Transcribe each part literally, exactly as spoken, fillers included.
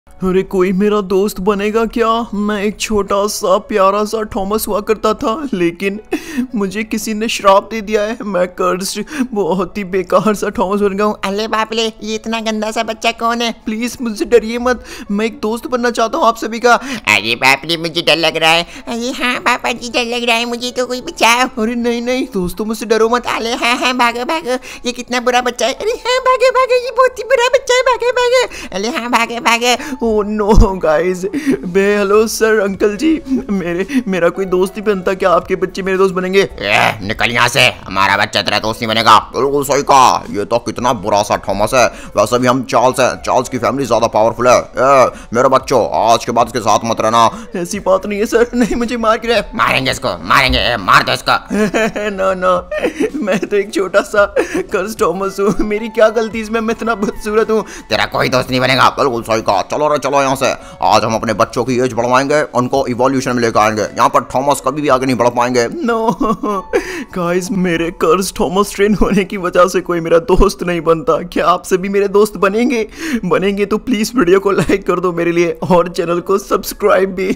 अरे कोई मेरा दोस्त बनेगा क्या? मैं एक छोटा सा प्यारा सा थॉमस हुआ करता था, लेकिन मुझे किसी ने श्राप दे दिया है। मैं कर्स्ड बहुत ही बेकार सा थॉमस बन गया हूँ। अरे बाप रे, ये इतना गंदा सा बच्चा कौन है? प्लीज मुझसे डरिए मत, मैं एक दोस्त बनना चाहता हूँ आप सभी का। अरे बाप रे, मुझे डर लग रहा है। अरे हाँ पापा जी, डर लग रहा है मुझे, तो कोई बचाओ। अरे नहीं नहीं दोस्तों, मुझसे डरो मत। अरे हाँ हाँ, भागो भागो, ये कितना बुरा बच्चा है। अरे हाँ भागो भागो, ये बहुत ही बुरा बच्चा है, भागो भागो। अरे हाँ भागो भागो। ओह नो गाइस, बे हेलो सर अंकल जी, मेरे मेरा कोई दोस्त ही बनता, क्या आपके बच्चे मेरे दोस्त बनेंगे? ए, निकल यहाँ से, हमारा बच्चा तेरा दोस्त नहीं बनेगा। बिल्कुल सही कहा, ये तो कितना बुरा सा थॉमस है। वैसे भी हम चार्ल्स हैं, चार्ल्स की फैमिली ज्यादा पावरफुल है। ए, मेरे बच्चों, आज के बाद इसके साथ मत रहना। ऐसी बात नहीं है सर, नहीं मुझे मार के रहे। मारेंगे इसको, मारेंगे, ए, मार दो इसको। ना ना, मैं तो एक छोटा सा कर्स थॉमस हूँ, मेरी क्या गलती इसमें, मैं इतना बदसूरत हूँ। तेरा कोई दोस्त नहीं बनेगा। बिल्कुल सही कहा, चलो रे चलो यहाँ से। आज हम अपने बच्चों की एज बढ़वाएंगे, उनको इवोल्यूशन में लेकर आएंगे। यहाँ पर थॉमस कभी भी आगे नहीं बढ़ पाएंगे। नो गाइस, मेरे कर्स थॉमस ट्रेन होने की वजह से कोई मेरा दोस्त नहीं बनता। क्या आप सभी मेरे दोस्त बनेंगे? बनेंगे तो प्लीज वीडियो को लाइक कर दो मेरे लिए, और चैनल को सब्सक्राइब भी।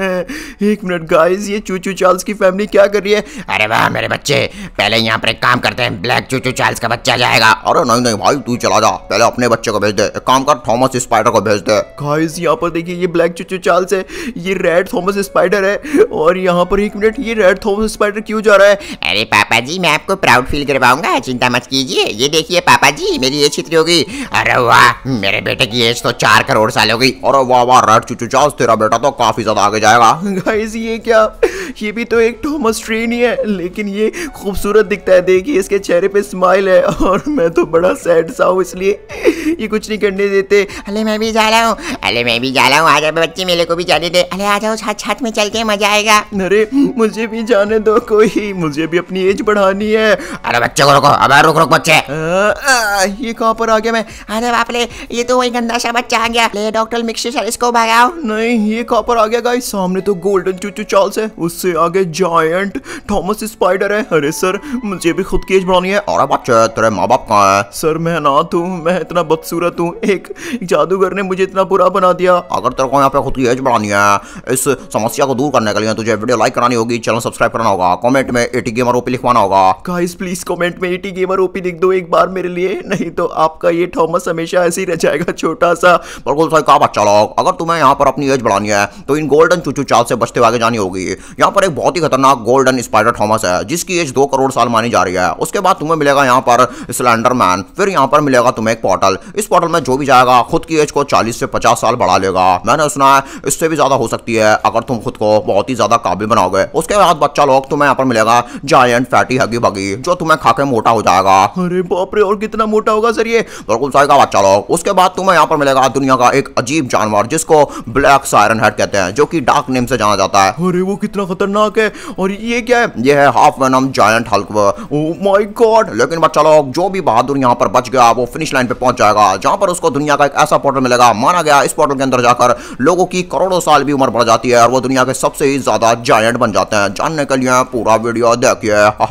एक मिनट गाइस, ये चूचू चार्ल्स की फैमिली क्या कर रही है? अरे वाह मेरे बच्चे, पहले यहाँ पर एक काम करते हैं, ब्लैक चूचू चार्ल्स का बच्चा जाएगा। अरे नहीं नहीं भाई, तू चला जा, पहले अपने बच्चे को भेज दे। एक काम कर, थॉमस स्पाइडर को भेज दे। गाइस यहाँ पर देखिए, ये ब्लैक चूचू चार्ल्स है, ये रेड थॉमस स्पाइडर है, और यहाँ पर एक मिनट, ये रेड थॉमस स्पाइडर क्यों जा रहा है? अरे पापा जी, मैं आपको प्राउड फील करवाऊंगा, चिंता मत कीजिए। ये देखिए पापा जी, मेरी एज कितनी होगी? अरे वाह, मेरे बेटे की एज तो चार करोड़ साल होगी। अरे वाह वाह, रेड चूचू चार्ल्स, तेरा बेटा तो काफी ज्यादा आगे जाएगा। गाइस ये क्या, ये भी तो एक थॉमस ट्रेन ही है, लेकिन ये खूबसूरत दिखता है। देखिए इसके चेहरे पे स्माइल है, और मैं तो बड़ा सैड सा हूँ, इसलिए ये कुछ नहीं करने देते। अरे मैं भी जा रहा हूँ, अरे मैं भी जा रहा हूँ, आजा बच्चे, मेरे को भी जाने दे। अरे आ जाओ, छत छत में चल के मजा आएगा। अरे मुझे भी जाने दो कोई, मुझे भी अपनी एज बढ़ानी है। अरे बच्चे को रोको, अब रुक रुक बच्चे। आ, आ, ये कहाँ पर आ गया मैं? अरे बाप रे, ये तो वही गंदा सा बच्चा आ गया। ले डॉक्टर मिक्सर सर, इसको भगाओ। नहीं, ये कहाँ पर आ गया गाइस? सामने तो गोल्डन चूचू चार्ल्स है, उससे आगे जायंट थॉमस स्पाइडर है। अरे सर, मुझे भी खुद की एज बढ़ानी है। अरे बच्चे, तेरे माँ बाप कहाँ है? सर मैं अनाथ हूँ, मैं इतना बदसूरत हूँ, एक जादूगर ने मुझे इतना बुरा बना दिया। अगर तेरे को यहाँ पे खुद की एज बढ़ानी है, इस समस्या को दूर करने के लिए तुझे वीडियो लाइक करानी होगी, चैनल सब्सक्राइब करना होगा, कमेंट में एटी गेमर ओपी लिखवाना होगा। गाइस प्लीज कमेंट में एटी गेमर ओपी लिख दो एक बार मेरे लिए, नहीं तो आपका ये थॉमस हमेशा ऐसे ही रह जाएगा, छोटा सा। बिल्कुल सही कहा बच्चा लोग, अगर तुम्हें यहाँ पर अपनी एज बढ़ानी है तो इन गोल्डन चूचू चार्ल्स से बचते हुए आगे जानी होगी। यहाँ पर एक बहुत ही खतरनाक गोल्डन स्पाइडर थॉमस है, जिसकी एज दो करोड़ साल मानी जा रही है। उसके बाद तुम्हें मिलेगा यहाँ पर स्लेंडरमैन, फिर यहाँ पर मिलेगा तुम्हें एक पोर्टल। इस पोर्टल में जो भी जाएगा खुद की एज को चालीस से पचास साल बढ़ा लेगा। मैंने सुना है इससे भी ज्यादा हो सकती है अगर तुम खुद को बहुत ही ज्यादा काबिल बनाओगे। उसके बाद बच्चा लोग तुम्हें यहाँ पर मिलेगा जायंट फैटी हगी बगी, जो तुम्हें खाके मोटा हो जाएगा। अरे बाप रे, और कितना मोटा होगा सर ये? बिल्कुल सही कहा बच्चा लोग। उसके बाद तुम्हें यहाँ पर मिलेगा दुनिया का एक अजीब जानवर, जिसको ब्लैक सायरन हेड कहते हैं, जो कि डार्क नेम से जाना जाता है। अरे वो कितना खतरनाक है, और ये क्या है? ये है half venom giant Hulk. Oh my god. लेकिन बच्चा लोग, जो भी बहादुर यहाँ पर बच गया वो फिनिश लाइन पे पहुंच जाएगा, जहां पर उसको दुनिया का एक ऐसा पोर्टल मिलेगा। माना गया इस पोर्टल के अंदर जाकर लोगों की करोड़ों साल भी उम्र बढ़ जाती है, और वो दुनिया के सबसे ही ज्यादा जायंट बन जाते हैं। जानने के लिए पूरा वीडियो देखिए।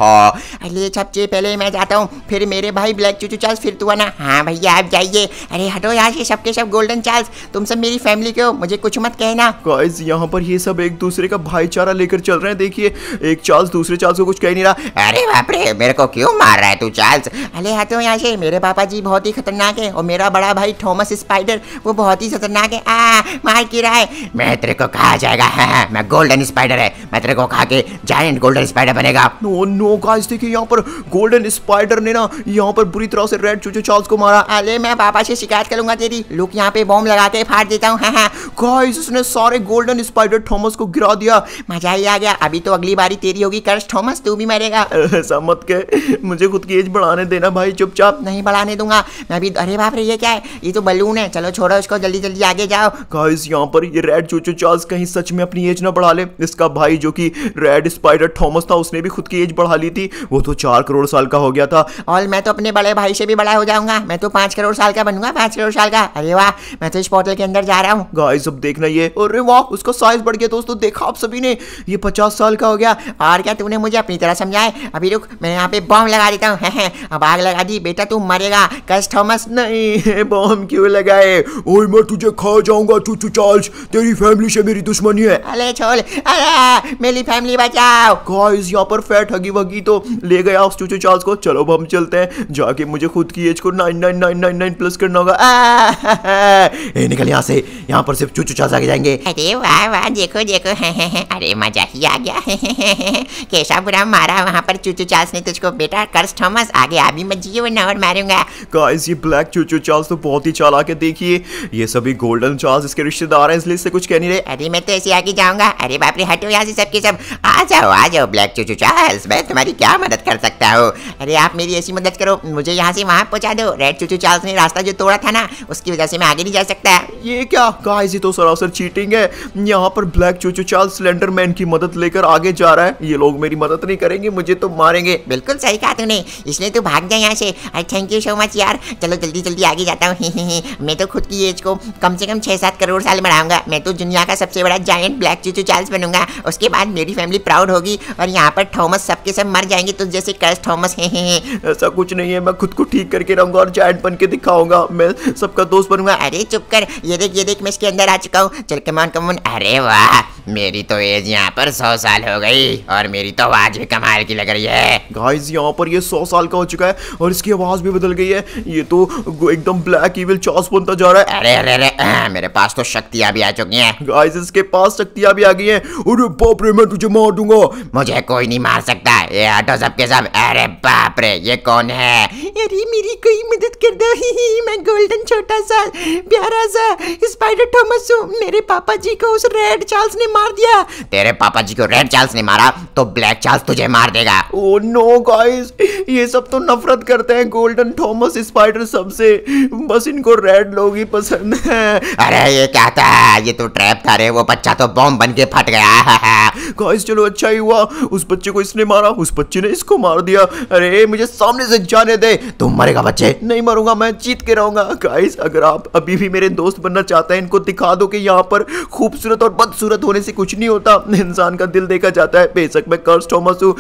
अरे सबसे पहले मैं जाता हूँ, फिर मेरे भाई ब्लैक चूचू चार्ल्स, फिर तू आना। हाँ भैया आप जाइए। अरे हटो यहाँ से, सबके सब गोल्डन चार्ल्स, तुम सब मेरी फैमिली के हो, मुझे कुछ मत कहना। गाइस यहाँ पर ये सब एक दूसरे का भाईचारा लेकर चल रहे हैं। देखिए एक चार्ल्स दूसरे चार्ल्स को कुछ कह नहीं रहा। अरे बाप रे, मेरे को क्यों मार रहा है तू चार्ल्स? अरे हटो यहाँ से, मेरे पापा जी बहुत ही खतरनाक है, और मेरा बड़ा भाई थॉमस स्पाइडर वो बहुत ही खतरनाक है। आ मार के रहा है। मैं तेरे को कहा जाएगा, हाँ, हाँ, मैं गोल्डन स्पाइडर है, मैं तेरे को खा के जायंट गोल्डन स्पाइडर बनेगा। नो नो गाइस, देखिए यहाँ पर गोल्डन स्पाइडर ने ना यहाँ पर बुरी तरह से रेड चूचू चार्ल्स को मारा। अरे मैं पापा से शिकायत करूंगा तेरी, लुक यहाँ पे बॉम्ब लगा के फाड़ देता हूँ। हाँ हाँ गाइस, उसने सारे गोल्डन स्पाइडर थॉमस को गिरा दिया। मजा ही आ गया। अभी तो अगली बारी तेरी होगी कर्स थॉमस, तू भी मरेगा। ऐसा मत कह, मुझे खुद की एज बढ़ाने देना भाई, चुपचाप। नहीं बढ़ाने दूंगा मैं भी। अरे बाप रे, ये क्या है? ये तो बलून है, चलो छोड़ो इसको, जल्दी जल्दी आगे जाओ। गाइस यहाँ पर ये रेड चूचू चार्ल्स कहीं सच में अपनी एज ना बढ़ा ले। इसका भाई जो कि रेड स्पाइडर थॉमस था, उसने भी खुद की एज बढ़ा ली थी, वो तो चार करोड़ साल का हो गया था। और मैं तो अपने बड़े भाई से भी बड़ा हो जाऊंगा, मैं तो पांच करोड़ साल का बनूंगा, पांच करोड़ साल का। अरे वाह, मैं तो इस पोर्टल के अंदर जा रहा हूँ। गाइस अब देखना ये, अरे वाह उसका साइज बढ़ गया दोस्तों, देखा आप सभी ने, ये पचास साल का हो गया। और क्या तूने मुझे अपनी तरह समझाए? अभी रुक, मैं यहाँ पे बॉम्ब लगा देता हूँ। अब आग लगा दी बेटा, तू मरेगा कर्स थॉमस। नहीं बॉम्ब क्यों लगाए? ओए मैं तुझे खा जाऊंगा चूचू चार्ल्स, तेरी फैमिली से मेरी दुश्मनी है। अरे छोड़, अरे मेरी फैमिली बचाओ। गाइस यहाँ पर फैट हगी वगी तो ले गया उस चूचू चार्ल्स को। चलो अब हम चलते हैं, जाके मुझे खुद की एज को nine nine nine nine nine plus करना होगा। ए, निकल यहाँ से, यहाँ पर सिर्फ चूचू चार्ल्स आगे जाएंगे। अरे वाह वाह, देखो देखो, अरे मजा ही आ गया। कैसा बुरा मारा वहाँ पर चूचू चार्ल्स ने तुझको। बेटा कर्स थॉमस, आगे अभी मत जियो वरना और मारूंगा। गाइस ये ब्लैक चूचू चार्ल्स तो बहुत ही चालाक है। देखिए ये सभी गोल्डन चार्ल्स इसके रिश्तेदार हैं, इसलिए इससे कुछ कह नहीं रहे। अरे मैं तो ऐसे आगे जाऊंगा। अरे बाप रे, हटो यहाँ से सबके सब। आ जाओ आ जाओ ब्लैक चूचू चार्ल्स, मैं तुम्हारी क्या मदद कर सकता हूँ। अरे आप मेरी ऐसी मदद करो, मुझे यहाँ से वहाँ पहुँचा दो। रेड चूचू चार्ल्स ने रास्ता जो तोड़ा था ना, उसकी वजह से मैं आगे नहीं जा सकता। ये क्या गाइस, ये तो सरासर चीटिंग है। यहाँ पर ब्लैक चूचू चार्ल्स स्लेंडरमैन की मदद लेकर आगे जा रहा है। ये लोग मेरी मदद नहीं करेंगे, मुझे तो मारेंगे। बिल्कुल सही कहा तूने, इसलिए तू भाग जा यहाँ से। अरे थैंक यू सो मच यार। चलो जल्दी जल्दी आगे जाता हूँ। मैं तो खुद की एज को कम से कम छह सात करोड़ साल बढ़ाऊंगा। मैं तो दुनिया का सबसे बड़ा जायंट ब्लैक चूचू चार्ल्स बनूंगा। उसके बाद मेरी फैमिली प्राउड होगी और यहाँ पर थॉमस सबके सब मर जाएंगे, तो जैसे कर्स थॉमस है। ऐसा कुछ नहीं है, मैं खुद को ठीक करके रहूंगा और जायंट बन के दिखाऊंगा। मैं सबका दोस्त बनूंगा। अरे चुप कर, ये देख ये देख, मैं इसके अंदर आ चुका हूँ। चल कमान कमान। अरे वाह, मेरी तो एज यहाँ पर सौ साल हो गई और मेरी तो आवाज भी कमाल की लग रही है। गाइस यहाँ पर ये सौ साल का हो चुका है और इसकी आवाज भी बदल गई है। ये तो एकदम ब्लैक इविल चार्ल्स बनता जा रहा है। अरे अरे अरे आ, मेरे पास तो शक्तियाँ भी आ चुकी हैं। गाइस इसके पास शक्तियाँ भी आ गई हैं। अरे बाप रे, मैं तुझे मार दूंगा। मुझे कोई नहीं मार सकता। ये हटो सबके सब। अरे बाप रे, ये कौन है? अरे मेरी कोई मदद कर दो। मैं गोल्डन छोटा सा प्यारा सा स्पाइडर थॉमस हूँ। मेरे पापा जी को उस रेड चार्ल्स ने मार दिया। तेरे पापा जी को रेड चार्ल्स ने मारा तो ब्लैक चार्ल्स तुझे मार देगा। ओह नो गाइस, ये सब तो नफरत करते हैं गोल्डन थॉमस स्पाइडर सबसे, बस इनको रेड लोग ही पसंद है। अरे ये क्या था? ये तो ट्रैप था रे, वो बच्चा तो बॉम्ब बन के फट गया। गाइस चलो अच्छा ही हुआ, उस बच्चे को इसने मारा, उस बच्चे ने इसको मार दिया। अरे मुझे सामने से जाने दे। तुम मरेगा बच्चे? नहीं मरूंगा, मैं जीत के रहूंगा। गाइस अगर आप अभी भी मेरे दोस्त बनना चाहते हैं, इनको दिखा दो कि यहाँ पर खूबसूरत और बदसूरत होने से कुछ नहीं होता, इंसान का दिल देखा जाता है। बेशक मैं कर्स थॉमस हूँ।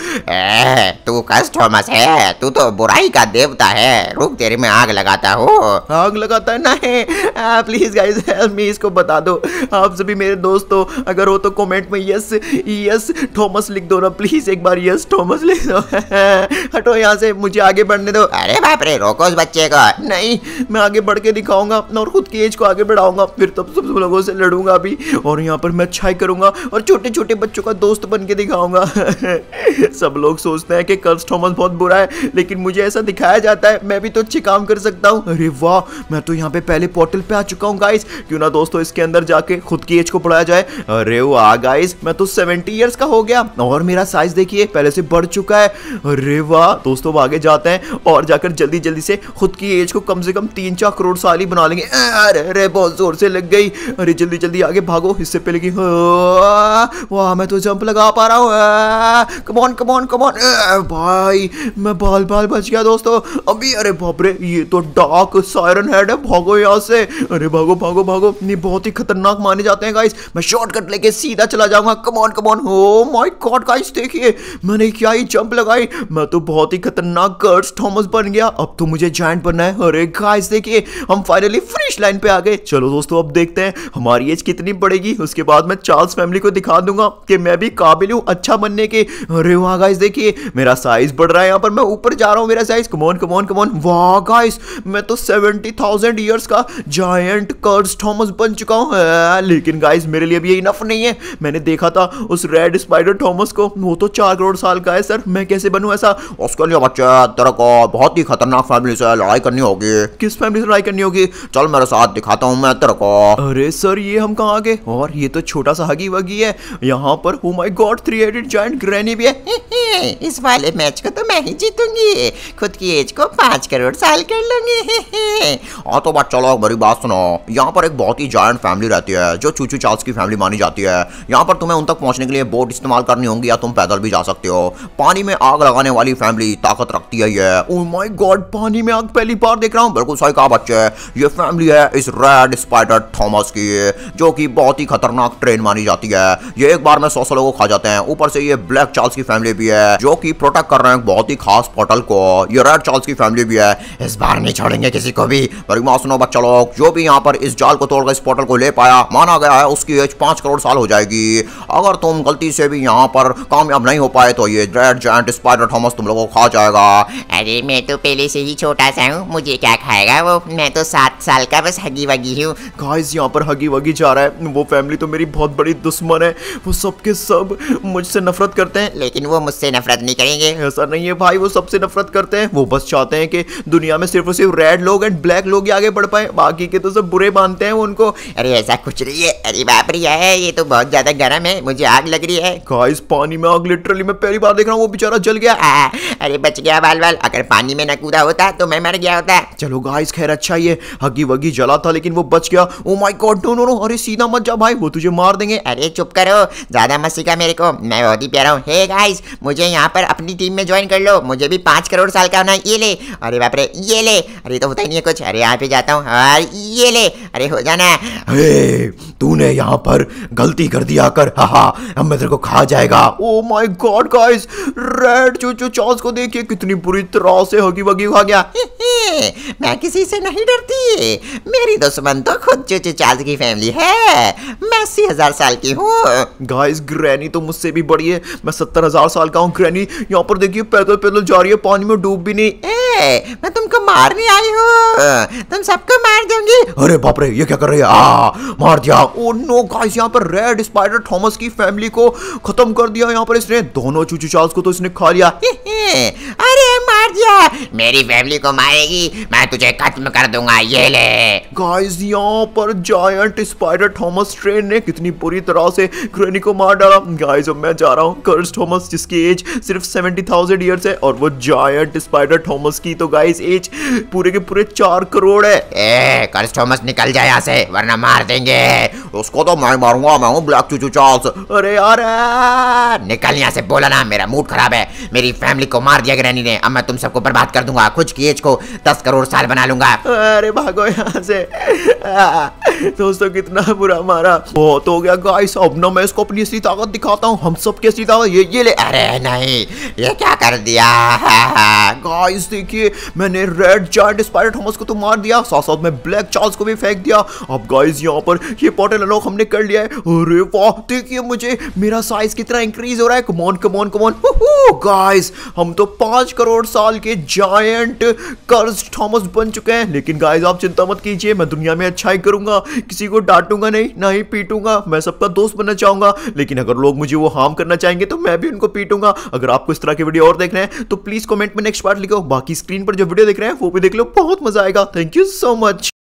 तू कर्स थॉमस है? तू तो बुराई का देवता है। रुक, तेरे में आग लगाता हूँ। आग लगाता है? नहीं, प्लीज गाइस हेल्प मी, इसको बता दो। आप सभी मेरे दोस्त हो, अगर हो तो कमेंट में यस यस थॉमस लिख दो ना प्लीज, एक बार यस थॉमस लिख दो। हटो यहाँ से, मुझे आगे बढ़ने दो। अरे बाप रे, रोको उस बच्चे को। नहीं, मैं आगे बढ़ के दिखाऊंगा और खुद की एज को आगे बढ़ाऊंगा, फिर तब सब लोगों से लड़ूंगा भी और यहाँ पर मैं अच्छाई करूंगा और छोटे छोटे बच्चों का दोस्त बन के दिखाऊंगा। सब लोग सोचते हैं कि कर्स थॉमस बहुत बुरा है, लेकिन मुझे ऐसा दिखाया जाता है मैं भी तो अच्छे काम कर सकता हूँ। अरे वाह, मैं तो यहाँ पे पहले पोर्टल पे आ चुका हूँ गाइस। क्यों ना दोस्तों इसके अंदर जाके खुद की एज को बढ़ाया जाए। अरे वाह गाइस, मैं तो सेवेंटी इयर्स का हो गया और मेरा साइज देखिए पहले से बढ़ चुका है। अरे वाह दोस्तों, आगे जाते हैं और जाकर जल्दी जल्दी से खुद की एज को कम से कम तीन चार करोड़ साल ही बना लेंगे। अरे अरे बहुत जोर से लग गई। अरे जल्दी जल्दी आगे भागो, इससे पहले कि वाह मैं तो जंप लगा पा रहा हूँ। कमॉन कमॉन कमॉन भाई, मैं बाल बाल बच गया दोस्तों अभी। अरे बाप रे, ये तो डार्क सायरन हेड है, भागो यहाँ से। अरे भागो भागो भागो, ये बहुत ही खतरनाक माने जाते हैं गाइस। मैं शॉर्टकट लेके सीधा चला जाऊंगा। Come on come on. Oh my god guys, देखिए मैंने क्या ही जंप लगाई। मैं तो बहुत ही खतरनाक कर्स थॉमस बन गया। अब तो मुझे जायंट बनना है। अरे गाइस देखिए, हम फाइनली फिनिश लाइन पे आ गए। चलो दोस्तों अब देखते हैं हमारी एज कितनी बढ़ेगी, उसके बाद मैं चार्ल्स फैमिली को दिखा दूंगा कि मैं भी काबिल हूँ अच्छा बनने के। अरे वाह गाइस देखिए, मेरा साइज बढ़ रहा है, यहाँ पर मैं ऊपर जा रहा हूँ मेरा साइज। Come on come on come on. वाह गाइस, मैं तो सेवेंटी थाउजेंड ईयर्स का जायंट कर्स थॉमस बन चुका हूँ। लेकिन गाइस मेरे लिए भी ये इनफ नहीं है। मैंने देखा था उस रेड स्पाइडर थॉमस को, वो तो चार करोड़ साल का है। सर मैं कैसे बनूं ऐसा? उसके लिए बच्चे तेरे को बहुत ही खतरनाक फैमिली से लड़ाई करनी होगी। किस फैमिली से लड़ाई करनी होगी? चल मेरे साथ दिखाता हूँ मैं तेरे को। अरे सर ये हम कहाँ आ गए? और ये तो छोटा सा हगी वगी है। यहाँ पर oh my god three headed giant granny भी है। इस वाले मैच को तो मैं ही जीतूंगी। खुद की एज को पाँच करोड़ साल कर लूंगी। हाँ तो बच्चा लोग मेरी बात सुनो, यहाँ पर एक बहुत ही जायंट फैमिली रहती है जो चूचू चार्ल्स की फैमिली मानी जाती है। यहाँ पर तुम्हें उन तक पहुँचने के लिए बोट इस्तेमाल करनी होंगी या तुम पैदल भी जा सकते हो। पानी में आग लगाने वाली फैमिली ताकत रखती है ये। ओ माय गॉड, पानी में आग पहली बार देख रहा हूँ। बिल्कुल सही कहा बच्चे, ये फैमिली है इस रेड स्पाइडर थॉमस की, जो कि बहुत ही खतरनाक ट्रेन मानी जाती है। ये एक बार में सौ सौ लोगों को खा जाते हैं। ऊपर से ये ब्लैक चार्ल्स की फैमिली भी है जो कि प्रोटेक्ट कर रहे हैं बहुत ही खास पोर्टल को। ये रेड चार्ल्स की फैमिली भी है, इस बार नहीं छोड़ेंगे किसी को भी। मेरी बात सुनो बच्चा लोग, जो भी यहाँ यहाँ पर इस जाल को तोड़कर इस पोर्टल को ले पाया, माना गया है उसकी एज पाँच करोड़ साल हो जाएगी। अगर तुम गलती से भी यहाँ पर कामयाब नहीं हो पाए तो ये रेड जायंट स्पाइडर थॉमस तुम लोगों को खा जाएगा। अरे मैं तो पहले से ही छोटा सा हूँ, मुझे क्या खाएगा वो, मैं तो सात साल का बस हगी वगी हूँ। गाइस यहाँ पर हगी वगी जा रहा है, वो फैमिली तो मेरी बहुत बड़ी दुश्मन है, वो सबके सब मुझसे नफरत करते हैं। लेकिन वो मुझसे नफरत नहीं करेंगे। ऐसा नहीं है भाई, वो सबसे नफरत करते हैं, वो बस चाहते हैं कि दुनिया में सिर्फ और सिर्फ रेड लोग एंड ब्लैक लोग ही आगे बढ़ पाए, बाकी के तो सब बुरे मानते हैं उनको। अरे ऐसा कुछ नहीं है। अरे बाप रे है, ये तो बहुत ज्यादा गर्म है, मुझे आग लग रही है। गाइस पानी में आग लिटरली मैं पहली बार देख रहा हूँ, वो बेचारा जल गया। आ, अरे बच गया बाल बाल, अगर पानी में न कूदा होता तो मैं मर गया होता। चलो गाइस खैर अच्छा ही है, हगी वगी जला था लेकिन वो बच गया। Oh my god no no no, अरे सीधा मत जा भाई, वो तुझे मार देंगे। अरे चुप करो, ज्यादा मत सिखा मेरे को, मैं बहुत ही प्यारा हूँ। हे गाइस मुझे यहाँ पर अपनी टीम में ज्वाइन कर लो, मुझे भी पाँच करोड़ साल का होना। ये ले, अरे बाप रे ये ले, अरे तो होता ही नहीं है कुछ। अरे यहाँ पे जाता हूँ और ये ले, अरे हो जाना। हे तूने यहाँ पर गलती कर दिया कर, हाहा अब मैं तेरे को खा जाएगा। Oh my god guys, red Choo Choo Charles को देखिए कितनी बुरी तरह से हगी वगी खा गया। मैं किसी से नहीं डरती, मेरी दुश्मन तो खुद चूचू चार्ल्स की फैमिली है। मैं अस्सी हजार साल की हूँ। गाइस ग्रैनी तो मुझसे भी बड़ी है, मैं सत्तर हजार साल का हूँ। ग्रैनी यहाँ पर देखिए पैदल पैदल जा रही है, पानी में डूब भी नहीं। ए, मैं तुमको मारने आई हूँ, तुम सबको मार दूंगी। अरे बाप रे ये क्या कर रही है, आ मार दिया। ओ नो गाइस यहाँ पर रेड स्पाइडर थॉमस की फैमिली को खत्म कर दिया। यहाँ पर इसने दोनों चूचू चार्ल्स को तो इसने खा लिया। अरे मार दिया, मेरी फैमिली को मारेगी, मैं तुझे खत्म कर दूंगा, ये ले। गाइस यहाँ पर जायंट स्पाइडर थॉमस ट्रेन ने कितनी बुरी तरह से ग्रैनी को मार डाला। गाइस अब मैं जा रहा हूँ, कर्स थॉमस जिसकी एज सिर्फ सेवेंटी थाउजेंड ईयर्स है और वो जायंट स्पाइडर थॉमस की तो गाइस एज पूरे के पूरे चार करोड़ है। ए कर्स थॉमस निकल जाए यहाँ से वरना मार देंगे। उसको तो मैं मारूंगा, मैं हूँ ब्लैक चूचू चार्ल्स। अरे यार निकल यहाँ से, बोला ना मेरा मूड खराब है। मेरी फैमिली को मार दिया ग्रैनी ने, अब मैं तुम सबको बर्बाद कर दूंगा, कुछ की एज को दस करोड़ साल बना लूंगा। अरे भागो यहाँ से। आ, दोस्तों कितना बुरा मारा, बहुत हो गया गाइस। अब ना मैं इसको अपनी असली ताकत दिखाता हूँ, हम सब की असली ताकत। ये ये ले। अरे नहीं, ये क्या कर दिया। गाइस देखिए मैंने रेड जायंट स्पाइडर थॉमस को तो मार दिया, साथ साथ में ब्लैक चार्ल्स को भी फेंक दिया। अब गाइस यहाँ पर ये पोर्टल अनलॉक हमने कर लिया है। अरे वाह देखिए मुझे मेरा साइज कितना इंक्रीज हो रहा है। Come on come on come on guys, हम तो पांच करोड़ साल के जायंट कर्स्ड थॉमस बन चुके हैं। लेकिन गाइस आप चिंता मत कीजिए, मैं दुनिया में अच्छाई करूंगा, किसी को डांटूंगा नहीं, ना ही पीटूंगा। मैं सबका दोस्त बनना चाहूंगा, लेकिन अगर लोग मुझे वो हार्म करना चाहेंगे तो मैं भी उनको पीटूंगा। अगर आपको इस तरह के वीडियो और देखना है तो प्लीज कमेंट में नेक्स्ट पार्ट लिखो, बाकी स्क्रीन पर जो वीडियो देख रहे हैं वो भी देख लो, बहुत मजा आएगा। Thank you so much.